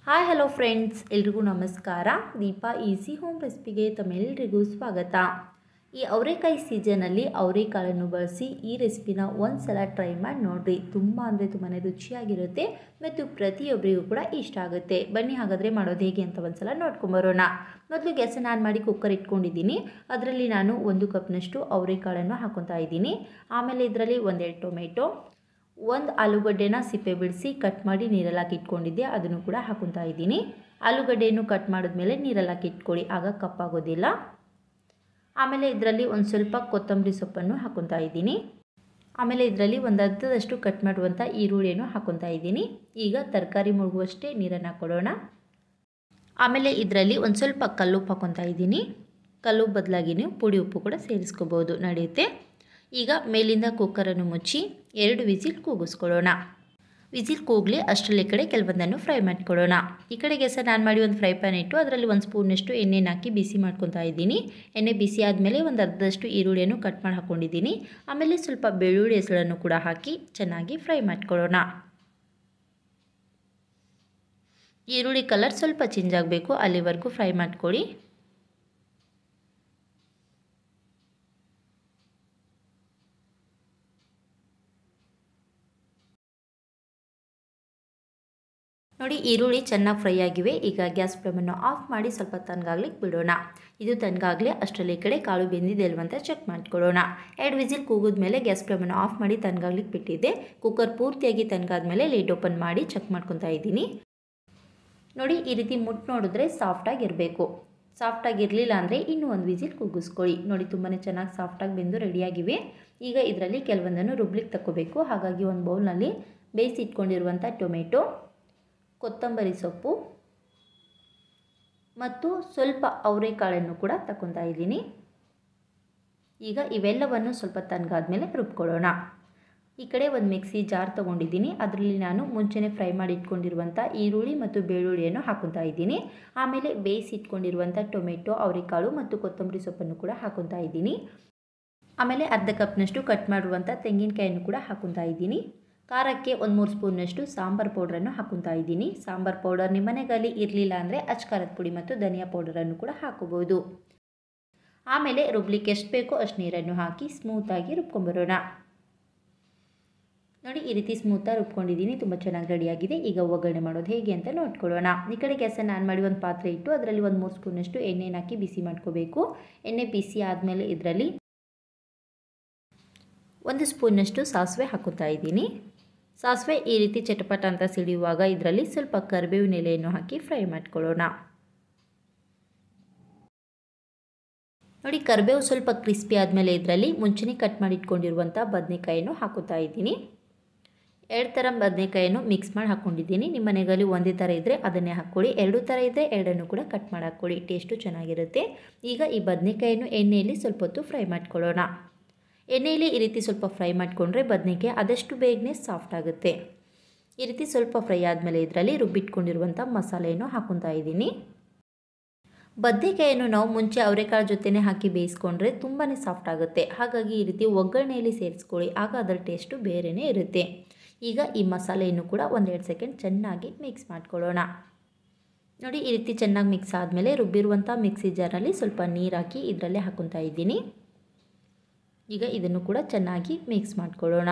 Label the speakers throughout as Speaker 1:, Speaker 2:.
Speaker 1: Hi hello friends, ಎಲ್ರಿಗೂ ನಮಸ್ಕಾರ. Deepa easy home ರೆಸಿಪಿಗೆ ತಮ್ಮೆಲ್ಲರಿಗೂ ಸ್ವಾಗತ. ಈ ಅವರೆಕಾಯಿ ಸೀಸನಲ್ಲಿ ಅವರೆಕಾಳನ್ನು ಬಳಸಿ ಈ ರೆಸಿಪಿನ ಒಂದು ಸಲ ಟ್ರೈ ಮಾಡಿ ನೋಡಿರಿ. ತುಂಬ ಅಂದರೆ ತುಂಬಾ ರುಚಿಯಾಗಿರುತ್ತೆ ಮತ್ತು ಪ್ರತಿಯೊಬ್ಬರಿಗೂ ಕೂಡ ಇಷ್ಟ ಆಗುತ್ತೆ. ಬನ್ನಿ ಹಾಗಾದರೆ ಮಾಡೋದು ಹೇಗೆ ಅಂತ ಒಂದು ಸಲ ನೋಡ್ಕೊಂಬರೋಣ. ಮೊದಲು ಗ್ಯಾಸನ್ನು ಆನ್ ಮಾಡಿ ಕುಕ್ಕರ್ ಇಟ್ಕೊಂಡಿದ್ದೀನಿ. ಅದರಲ್ಲಿ ನಾನು 1 ಕಪ್ನಷ್ಟು ಅವರೆಕಾಳನ್ನು ಹಾಕೊತಾ ಇದ್ದೀನಿ. ಆಮೇಲೆ ಇದರಲ್ಲಿ 1-2 ಟೊಮೆಟೊ, 1 ಆಲೂಗಡ್ಡೆನ ಸಿಪ್ಪೆ ಬಿಡಿಸಿ ಕಟ್ ಮಾಡಿ ನೀರಲ್ಲಿ ಹಾಕಿ ಇಟ್ಕೊಂಡಿದ್ದೆ, ಅದನ್ನು ಕೂಡ ಹಾಕೊತಾ ಇದ್ದೀನಿ. ಆಲೂಗಡ್ಡೆಯನ್ನು ಕಟ್ ಮಾಡಿದ್ಮೇಲೆ ನೀರಲ್ಲಿ ಹಾಕಿ ಇಟ್ಕೊಳ್ಳಿ, ಆಗ ಕಪ್ಪಾಗೋದಿಲ್ಲ. ಆಮೇಲೆ ಇದರಲ್ಲಿ ಒಂದು ಸ್ವಲ್ಪ ಕೊತ್ತಂಬರಿ ಸೊಪ್ಪನ್ನು ಹಾಕೊತಾ ಇದ್ದೀನಿ. ಆಮೇಲೆ ಇದರಲ್ಲಿ ಒಂದು ಅರ್ಧದಷ್ಟು ಕಟ್ ಮಾಡುವಂಥ ಈರುಳ್ಳಿಯನ್ನು ಹಾಕೊತಾ ಇದ್ದೀನಿ. ಈಗ ತರಕಾರಿ ಮುಳುಗುವಷ್ಟೇ ನೀರನ್ನು ಹಾಕ್ಕೊಳ್ಳೋಣ. ಆಮೇಲೆ ಇದರಲ್ಲಿ ಒಂದು ಸ್ವಲ್ಪ ಕಲ್ಲುಪ್ಪು ಹಾಕೊತಾ ಇದ್ದೀನಿ. ಕಲ್ಲುಪ್ಪು ಬದಲಾಗಿ ನೀವು ಪುಡಿ ಉಪ್ಪು ಕೂಡ ಸೇರಿಸ್ಕೋಬೋದು, ನಡೆಯುತ್ತೆ. ಈಗ ಮೇಲಿಂದ ಕುಕ್ಕರನ್ನು ಮುಚ್ಚಿ 2 ವಿಸಿಲ್ ಕೂಗಿಸ್ಕೊಳ್ಳೋಣ. ವಿಸಿಲ್ ಕೂಗಲಿ ಅಷ್ಟರಲ್ಲಿ ಕಡೆ ಕೆಲವೊಂದನ್ನು ಫ್ರೈ ಮಾಡ್ಕೊಳ್ಳೋಣ. ಈ ಕಡೆ ಗ್ಯಾಸನ್ನು ಆನ್ ಮಾಡಿ ಒಂದು ಫ್ರೈ ಪ್ಯಾನ್ ಇಟ್ಟು ಅದರಲ್ಲಿ 1 ಸ್ಪೂನಷ್ಟು ಎಣ್ಣೆನ ಹಾಕಿ ಬಿಸಿ ಮಾಡ್ಕೊತಾ ಇದ್ದೀನಿ. ಎಣ್ಣೆ ಬಿಸಿ ಆದಮೇಲೆ ಒಂದು ಅರ್ಧದಷ್ಟು ಈರುಳ್ಳಿಯನ್ನು ಕಟ್ ಮಾಡಿ ಹಾಕ್ಕೊಂಡಿದ್ದೀನಿ. ಆಮೇಲೆ ಸ್ವಲ್ಪ ಬೆಳ್ಳುಳ್ಳಿ ಹೆಸರನ್ನು ಕೂಡ ಹಾಕಿ ಚೆನ್ನಾಗಿ ಫ್ರೈ ಮಾಡ್ಕೊಳ್ಳೋಣ. ಈರುಳ್ಳಿ ಕಲರ್ ಸ್ವಲ್ಪ ಚೇಂಜ್ ಆಗಬೇಕು, ಅಲ್ಲಿವರೆಗೂ ಫ್ರೈ ಮಾಡ್ಕೊಳ್ಳಿ. ನೋಡಿ, ಈರುಳ್ಳಿ ಚೆನ್ನಾಗಿ ಫ್ರೈ ಆಗಿವೆ. ಈಗ ಗ್ಯಾಸ್ ಫ್ಲೇಮನ್ನು ಆಫ್ ಮಾಡಿ ಸ್ವಲ್ಪ ತಣ್ಣಗಾಗ್ಲಿಕ್ಕೆ ಬಿಡೋಣ. ಇದು ತಣ್ಣಗಾಗಲಿ ಅಷ್ಟರಲ್ಲಿ ಕಡೆ ಕಾಳು ಬೆಂದಿದೆಯಲ್ವ ಅಂತ ಚೆಕ್ ಮಾಡ್ಕೊಳ್ಳೋಣ. 2 ವಿಸಿಲ್ ಕೂಗಿದ್ಮೇಲೆ ಗ್ಯಾಸ್ ಫ್ಲೇಮನ್ನು ಆಫ್ ಮಾಡಿ ತಣ್ಣಗಾಗ್ಲಿಕ್ಕೆ ಬಿಟ್ಟಿದ್ದೆ. ಕುಕ್ಕರ್ ಪೂರ್ತಿಯಾಗಿ ತಣ್ಣಗಾದ್ಮೇಲೆ ಲಿಡ್ ಓಪನ್ ಮಾಡಿ ಚೆಕ್ ಮಾಡ್ಕೊತಾ ಇದ್ದೀನಿ. ನೋಡಿ, ಈ ರೀತಿ ಮುಟ್ಟು ನೋಡಿದ್ರೆ ಸಾಫ್ಟಾಗಿರಬೇಕು. ಸಾಫ್ಟಾಗಿರಲಿಲ್ಲ ಅಂದರೆ ಇನ್ನೂ 1 ವಿಸಿಲ್ ಕೂಗಿಸ್ಕೊಳ್ಳಿ. ನೋಡಿ, ತುಂಬಾ ಚೆನ್ನಾಗಿ ಸಾಫ್ಟಾಗಿ ಬೆಂದು ರೆಡಿಯಾಗಿವೆ. ಈಗ ಇದರಲ್ಲಿ ಕೆಲವೊಂದನ್ನು ರುಬ್ಲಿಕ್ಕೆ ತಗೋಬೇಕು. ಹಾಗಾಗಿ ಒಂದು ಬೌಲ್ನಲ್ಲಿ ಬೇಯಿಸಿ ಇಟ್ಕೊಂಡಿರುವಂಥ ಟೊಮೆಟೊ, ಕೊತ್ತಂಬರಿ ಸೊಪ್ಪು ಮತ್ತು ಸ್ವಲ್ಪ ಅವರೆಕಾಳನ್ನು ಕೂಡ ತಗೊತಾ ಇದ್ದೀನಿ. ಈಗ ಇವೆಲ್ಲವನ್ನು ಸ್ವಲ್ಪ ತಣ್ಣಗಾದ್ಮೇಲೆ ರುಬ್ಕೊಳ್ಳೋಣ. ಈ ಕಡೆ ಒಂದು ಮಿಕ್ಸಿ ಜಾರ್ ತೊಗೊಂಡಿದ್ದೀನಿ. ಅದರಲ್ಲಿ ನಾನು ಮುಂಚೆನೇ ಫ್ರೈ ಮಾಡಿ ಇಟ್ಕೊಂಡಿರುವಂಥ ಈರುಳ್ಳಿ ಮತ್ತು ಬೆಳ್ಳುಳ್ಳಿಯನ್ನು ಹಾಕೊತಾ ಇದ್ದೀನಿ. ಆಮೇಲೆ ಬೇಯಿಸಿ ಇಟ್ಕೊಂಡಿರುವಂಥ ಟೊಮೆಟೊ, ಅವರೆಕಾಳು ಮತ್ತು ಕೊತ್ತಂಬರಿ ಸೊಪ್ಪನ್ನು ಕೂಡ ಹಾಕೊತಾ ಇದ್ದೀನಿ. ಆಮೇಲೆ ಅರ್ಧ ಕಪ್ನಷ್ಟು ಕಟ್ ಮಾಡಿರುವಂಥ ತೆಂಗಿನಕಾಯನ್ನು ಕೂಡ ಹಾಕೊತಾ ಇದ್ದೀನಿ. ಖಾರಕ್ಕೆ 1-3 ಸ್ಪೂನ್ನಷ್ಟು ಸಾಂಬಾರು ಪೌಡ್ರನ್ನು ಹಾಕೊತಾ ಇದ್ದೀನಿ. ಸಾಂಬಾರು ಪೌಡರ್ ನಿಮ್ಮ ಮನೆಯಲ್ಲಿ ಇರಲಿಲ್ಲ ಅಂದರೆ ಅಚ್ಕಾರದ ಪುಡಿ ಮತ್ತು ಧನಿಯಾ ಪೌಡರನ್ನು ಕೂಡ ಹಾಕೋಬೋದು. ಆಮೇಲೆ ರುಬ್ಲಿಕ್ಕೆ ಎಷ್ಟು ಬೇಕೋ ಅಷ್ಟು ನೀರನ್ನು ಹಾಕಿ ಸ್ಮೂತಾಗಿ ರುಬ್ಕೊಂಬರೋಣ. ನೋಡಿ, ಈ ರೀತಿ ಸ್ಮೂತಾಗಿ ರುಬ್ಕೊಂಡಿದ್ದೀನಿ. ತುಂಬ ಚೆನ್ನಾಗಿ ರೆಡಿಯಾಗಿದೆ. ಈಗ ಒಗ್ಗರಣೆ ಮಾಡೋದು ಹೇಗೆ ಅಂತ ನೋಡ್ಕೊಳ್ಳೋಣ. ಈ ಕಡೆ ಗ್ಯಾಸನ್ನು ಆನ್ ಮಾಡಿ ಒಂದು ಪಾತ್ರೆ ಇಟ್ಟು ಅದರಲ್ಲಿ 1-3 ಸ್ಪೂನಷ್ಟು ಎಣ್ಣೆನ ಹಾಕಿ ಬಿಸಿ ಮಾಡ್ಕೋಬೇಕು. ಎಣ್ಣೆ ಬಿಸಿ ಆದಮೇಲೆ ಇದರಲ್ಲಿ 1 ಸ್ಪೂನಷ್ಟು ಸಾಸಿವೆ ಹಾಕೋತಾ ಇದ್ದೀನಿ. ಸಾಸಿವೆ ಈ ರೀತಿ ಚಟಪಟ ಅಂತ ಸಿಡಿಯುವಾಗ ಇದರಲ್ಲಿ ಸ್ವಲ್ಪ ಕರಿಬೇವಿನ ಎಲೆಯನ್ನು ಹಾಕಿ ಫ್ರೈ ಮಾಡ್ಕೊಳ್ಳೋಣ. ನೋಡಿ, ಕರಿಬೇವು ಸ್ವಲ್ಪ ಕ್ರಿಸ್ಪಿ ಆದಮೇಲೆ ಇದರಲ್ಲಿ ಮುಂಚೆನೇ ಕಟ್ ಮಾಡಿ ಇಟ್ಕೊಂಡಿರುವಂಥ ಬದನೆಕಾಯನ್ನು ಹಾಕೋತಾ ಇದ್ದೀನಿ. 2 ಥರ ಬದನೆಕಾಯನ್ನು ಮಿಕ್ಸ್ ಮಾಡಿ ಹಾಕ್ಕೊಂಡಿದ್ದೀನಿ. ನಿಮ್ಮ ಮನೆಯಲ್ಲಿ ಒಂದೇ ಥರ ಇದ್ದರೆ ಅದನ್ನೇ ಹಾಕ್ಕೊಳ್ಳಿ. 2 ಥರ ಇದ್ದರೆ 2 ಕೂಡ ಕಟ್ ಮಾಡಿ ಹಾಕ್ಕೊಳ್ಳಿ, ಟೇಸ್ಟು ಚೆನ್ನಾಗಿರುತ್ತೆ. ಈಗ ಈ ಬದನೆಕಾಯನ್ನು ಎಣ್ಣೆಯಲ್ಲಿ ಸ್ವಲ್ಪ ಹೊತ್ತು ಫ್ರೈ ಮಾಡ್ಕೊಳ್ಳೋಣ. ಎಣ್ಣೆಯಲ್ಲಿ ಈ ರೀತಿ ಸ್ವಲ್ಪ ಫ್ರೈ ಮಾಡಿಕೊಂಡ್ರೆ ಬದನೆಕಾಯಿ ಆದಷ್ಟು ಬೇಗನೆ ಸಾಫ್ಟ್ ಆಗುತ್ತೆ. ಈ ರೀತಿ ಸ್ವಲ್ಪ ಫ್ರೈ ಆದಮೇಲೆ ಇದರಲ್ಲಿ ರುಬ್ಬಿಟ್ಕೊಂಡಿರುವಂಥ ಮಸಾಲೆಯನ್ನು ಹಾಕೊತಾ ಇದ್ದೀನಿ. ಬದನೆಕಾಯನ್ನು ನಾವು ಮುಂಚೆ ಅವರೆಕಾಳು ಜೊತೆನೇ ಹಾಕಿ ಬೇಯಿಸ್ಕೊಂಡ್ರೆ ತುಂಬಾ ಸಾಫ್ಟ್ ಆಗುತ್ತೆ. ಹಾಗಾಗಿ ಈ ರೀತಿ ಒಗ್ಗರಣೆಯಲ್ಲಿ ಸೇರಿಸ್ಕೊಳ್ಳಿ, ಆಗ ಅದರ ಟೇಸ್ಟು ಬೇರೆಯೇ ಇರುತ್ತೆ. ಈಗ ಈ ಮಸಾಲೆಯನ್ನು ಕೂಡ 1-2 ಸೆಕೆಂಡ್ ಚೆನ್ನಾಗಿ ಮಿಕ್ಸ್ ಮಾಡ್ಕೊಳ್ಳೋಣ. ನೋಡಿ, ಈ ರೀತಿ ಚೆನ್ನಾಗಿ ಮಿಕ್ಸ್ ಆದಮೇಲೆ ರುಬ್ಬಿರುವಂಥ ಮಿಕ್ಸಿ ಜಾರಲ್ಲಿ ಸ್ವಲ್ಪ ನೀರು ಹಾಕಿ ಇದರಲ್ಲೇ ಹಾಕೊತಾ ಇದ್ದೀನಿ. ಈಗ ಇದನ್ನು ಕೂಡ ಚೆನ್ನಾಗಿ ಮಿಕ್ಸ್ ಮಾಡ್ಕೊಳ್ಳೋಣ.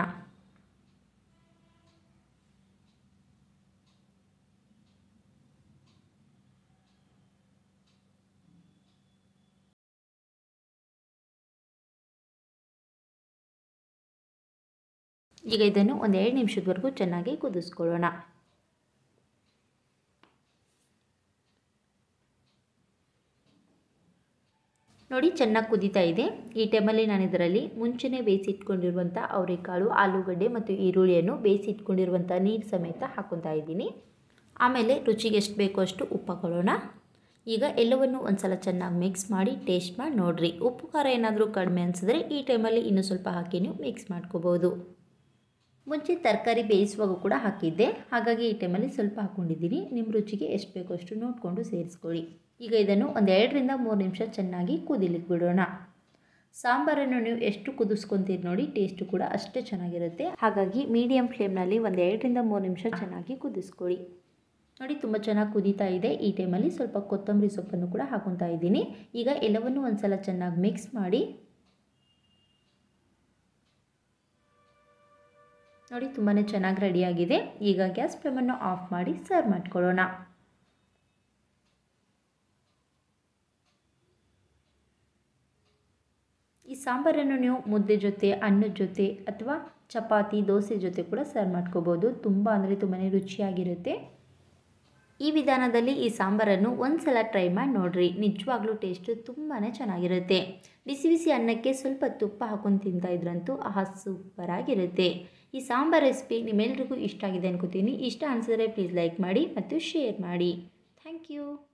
Speaker 1: ಈಗ ಇದನ್ನು 1-2 ನಿಮಿಷದವರೆಗೂ ಚೆನ್ನಾಗಿ ಕುದಿಸ್ಕೊಳ್ಳೋಣ. ನೋಡಿ, ಚೆನ್ನಾಗಿ ಕುದೀತಾ ಇದೆ. ಈ ಟೈಮಲ್ಲಿ ನಾನು ಇದರಲ್ಲಿ ಮುಂಚೆನೇ ಬೇಯಿಸಿ ಇಟ್ಕೊಂಡಿರುವಂಥ ಅವರೆಕಾಳು, ಆಲೂಗಡ್ಡೆ ಮತ್ತು ಈರುಳ್ಳಿಯನ್ನು ಬೇಯಿಸಿ ಇಟ್ಕೊಂಡಿರುವಂಥ ನೀರು ಸಮೇತ ಹಾಕೊತಾ ಇದ್ದೀನಿ. ಆಮೇಲೆ ರುಚಿಗೆ ಎಷ್ಟು ಬೇಕೋ ಅಷ್ಟು ಉಪ್ಪು ಹಾಕೊಳ್ಳೋಣ. ಈಗ ಎಲ್ಲವನ್ನು ಒಂದು ಸಲ ಚೆನ್ನಾಗಿ ಮಿಕ್ಸ್ ಮಾಡಿ ಟೇಸ್ಟ್ ಮಾಡಿ ನೋಡಿರಿ. ಉಪ್ಪು ಖಾರ ಏನಾದರೂ ಕಡಿಮೆ ಅನಿಸಿದ್ರೆ ಈ ಟೈಮಲ್ಲಿ ಇನ್ನೂ ಸ್ವಲ್ಪ ಹಾಕಿ ನೀವು ಮಿಕ್ಸ್ ಮಾಡ್ಕೋಬೋದು. ಮುಂಚೆ ತರಕಾರಿ ಬೇಯಿಸುವಾಗ ಕೂಡ ಹಾಕಿದ್ದೆ, ಹಾಗಾಗಿ ಈ ಟೈಮಲ್ಲಿ ಸ್ವಲ್ಪ ಹಾಕ್ಕೊಂಡಿದ್ದೀನಿ. ನಿಮ್ಮ ರುಚಿಗೆ ಎಷ್ಟು ಬೇಕೋ ಅಷ್ಟು ನೋಡಿಕೊಂಡು ಸೇರಿಸ್ಕೊಳ್ಳಿ. ಈಗ ಇದನ್ನು 1-2-3 ನಿಮಿಷ ಚೆನ್ನಾಗಿ ಕುದಿಲಿಕ್ಕೆ ಬಿಡೋಣ. ಸಾಂಬಾರನ್ನು ನೀವು ಎಷ್ಟು ಕುದಿಸ್ಕೊತೀರಿ ನೋಡಿ, ಟೇಸ್ಟು ಕೂಡ ಅಷ್ಟೇ ಚೆನ್ನಾಗಿರುತ್ತೆ. ಹಾಗಾಗಿ ಮೀಡಿಯಮ್ ಫ್ಲೇಮ್ನಲ್ಲಿ 1-2-3 ನಿಮಿಷ ಚೆನ್ನಾಗಿ ಕುದಿಸ್ಕೊಳ್ಳಿ. ನೋಡಿ ತುಂಬ ಚೆನ್ನಾಗಿ ಕುದೀತಾ ಇದೆ. ಈ ಟೈಮಲ್ಲಿ ಸ್ವಲ್ಪ ಕೊತ್ತಂಬರಿ ಸೊಪ್ಪನ್ನು ಕೂಡ ಹಾಕೊತಾ ಇದ್ದೀನಿ. ಈಗ ಎಲ್ಲವನ್ನು ಒಂದು ಸಲ ಚೆನ್ನಾಗಿ ಮಿಕ್ಸ್ ಮಾಡಿ ನೋಡಿ ತುಂಬಾ ಚೆನ್ನಾಗಿ ರೆಡಿಯಾಗಿದೆ. ಈಗ ಗ್ಯಾಸ್ ಫ್ಲೇಮನ್ನು ಆಫ್ ಮಾಡಿ ಸರ್ವ್ ಮಾಡ್ಕೊಳ್ಳೋಣ. ಈ ಸಾಂಬಾರನ್ನು ನೀವು ಮುದ್ದೆ ಜೊತೆ, ಅನ್ನದ ಜೊತೆ ಅಥವಾ ಚಪಾತಿ, ದೋಸೆ ಜೊತೆ ಕೂಡ ಸರ್ವ್ ಮಾಡ್ಕೋಬೋದು. ತುಂಬ ಅಂದರೆ ತುಂಬಾ ರುಚಿಯಾಗಿರುತ್ತೆ. ಈ ವಿಧಾನದಲ್ಲಿ ಈ ಸಾಂಬಾರನ್ನು ಒಂದು ಸಲ ಟ್ರೈ ಮಾಡಿ ನೋಡಿರಿ. ನಿಜವಾಗ್ಲೂ ಟೇಸ್ಟು ತುಂಬಾ ಚೆನ್ನಾಗಿರುತ್ತೆ. ಬಿಸಿ ಬಿಸಿ ಅನ್ನಕ್ಕೆ ಸ್ವಲ್ಪ ತುಪ್ಪ ಹಾಕೊಂಡು ತಿಂತಾಯಿದ್ರಂತೂ ಸೂಪರಾಗಿರುತ್ತೆ. ಈ ಸಾಂಬಾರ್ ರೆಸಿಪಿ ನಿಮ್ಮೆಲ್ರಿಗೂ ಇಷ್ಟ ಆಗಿದೆ ಅನ್ಕೋತೀನಿ. ಇಷ್ಟ ಅನಿಸಿದ್ರೆ ಪ್ಲೀಸ್ ಲೈಕ್ ಮಾಡಿ ಮತ್ತು ಶೇರ್ ಮಾಡಿ. Thank you.